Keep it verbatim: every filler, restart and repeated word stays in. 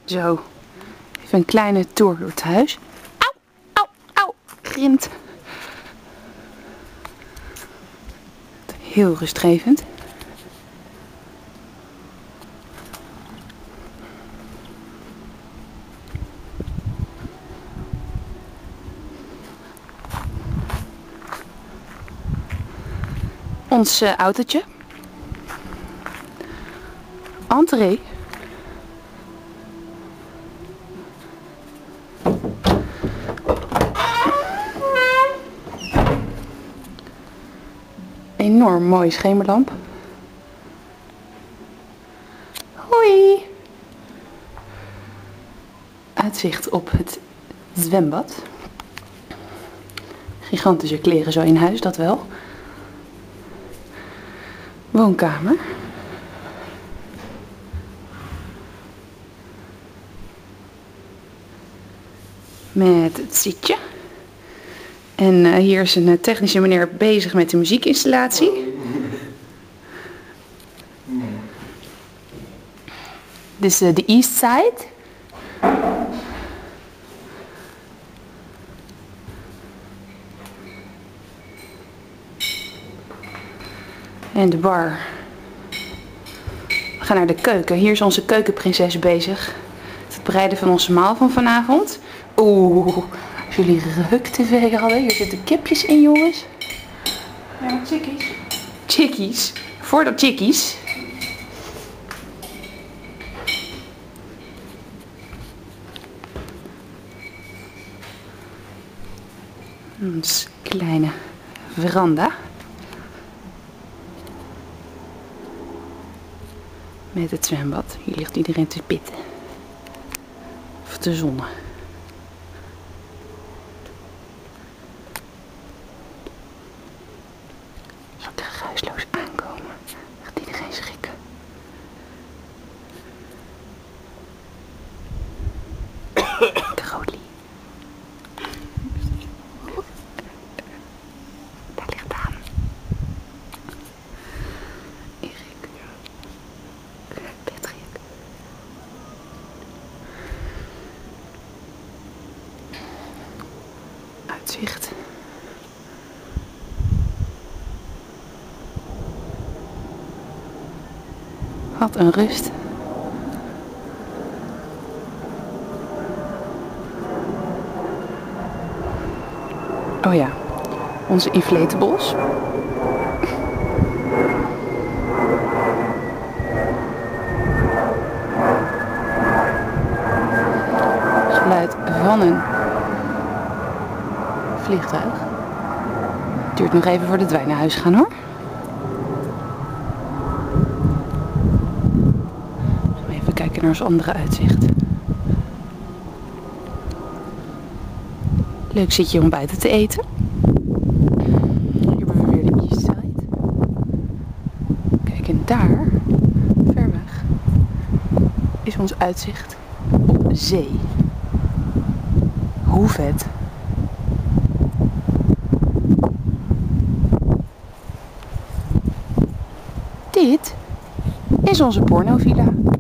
Zo, even een kleine tour door het huis. Auw, auw, auw, grimt. Heel rustgevend. Ons uh, autootje. Entree. Enorm mooie schemerlamp. Hoi! Uitzicht op het zwembad. Gigantische kleren zo in huis, dat wel. Woonkamer. Met het zitje. En uh, hier is een uh, technische meneer bezig met de muziekinstallatie. Dit is uh, de East Side. En de bar. We gaan naar de keuken. Hier is onze keukenprinses bezig. Het bereiden van onze maal van vanavond. Oeh, als jullie reuk-tv hadden. Hier zitten kipjes in, jongens. Ja, chickies. Chickies. Voor de chickies. Ons kleine veranda. Met het zwembad. Hier ligt iedereen te pitten. Of te zonnen. Zal ik er geruisloos aankomen? Gaat iedereen schrikken? Carolie. Daar ligt aan. Erik. Patrick. Uitzicht. Wat een rust. Oh ja, onze inflatables. Geluid van een vliegtuig. Het duurt nog even voordat wij naar huis gaan, hoor. Even kijken naar ons andere uitzicht. Leuk zitje om buiten te eten. Hier hebben we weer de East Side. Kijk, en daar, ver weg, is ons uitzicht op zee. Hoe vet. Dit is onze pornovilla.